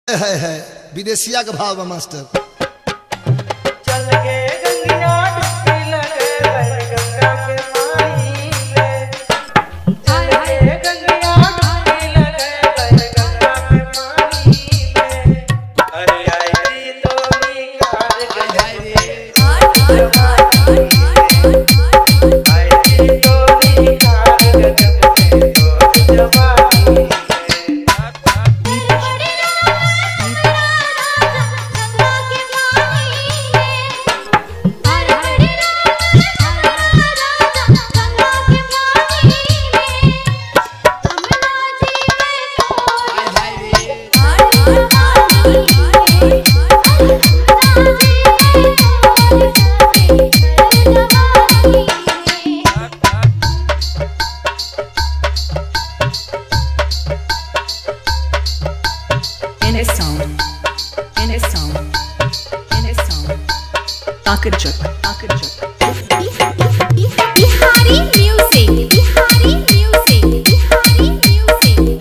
है विदेशिया के भाव मास्टर। चल गे गंगिया डुबकी लगे गंगा के पानी में। चल गे गंगिया डुबकी लगे गंगा के पानी में। अरे आई तो निकाल गंगे आई तो निकाल गंगे तो जवानी। Bihari music, Bihari music, Bihari music.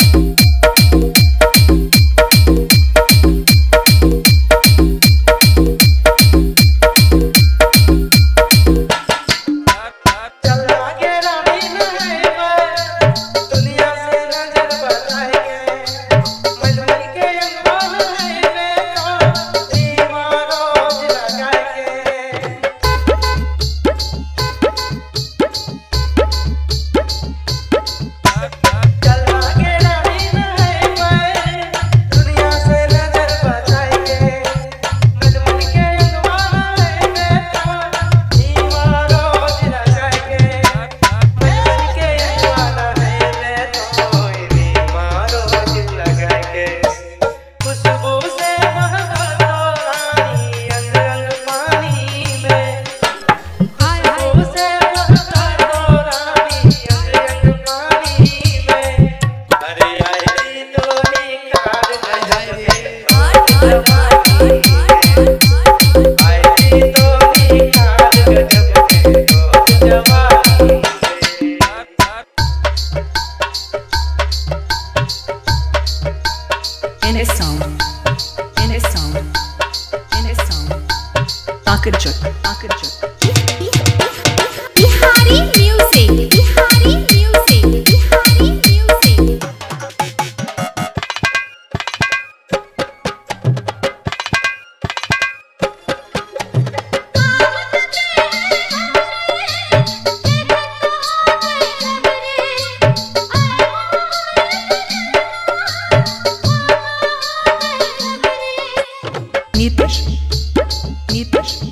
चल आगे रानी नैबे दुनिया से नजर बचाएंगे। मजमल के अंगवान नैबे तो दीवारों लगाएंगे। चल आगे रानी नैबे दुनिया से नजर बचाएंगे। मजमल के अंगवान नैबे तो दीवारों लगाएंगे। मजमल के अंगवान नैबे तो दीवारों लगाएंगे। खुशबू से महका तो रानी अंग अंग पानी में। खुशबू से महका तो रानी अंग अंग पानी में। अरे आई तो निकाल गंगे आई तो निकाल गंगे तो जवानी। Bihari music, Bihari music, Bihari music. Nitish.